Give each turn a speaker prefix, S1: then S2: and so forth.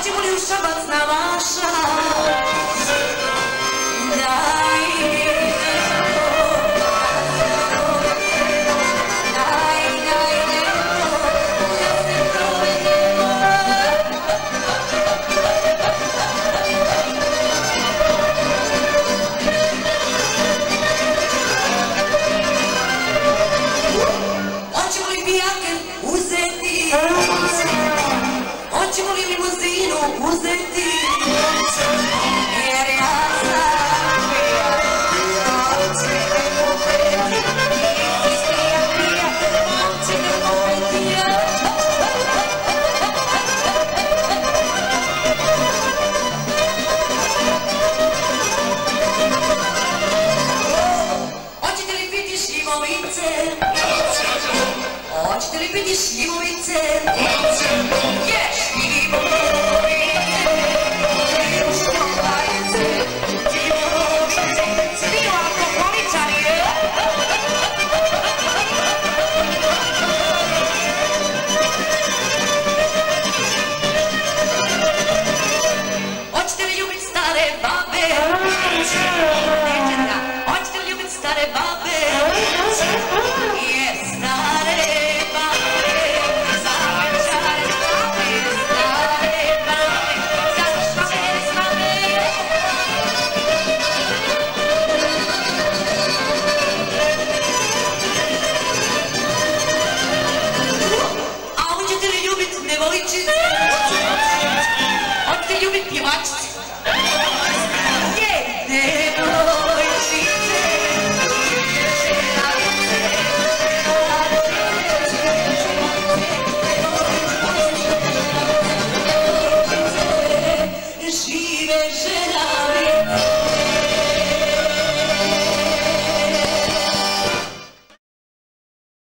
S1: Hoćemo li u Šabac na vaša? Daj. Hoćemo li limuzinu uzeti? Jer ja sam hoćete li piti šljivovice? Hoćete li piti šljivovice? Hoćete li ljubit stare babe? Hoćete li ljubit stare babe? Jer stare babe zavečare slave, stare babe zavečare slave. A hoćete li ljubit nevoličice?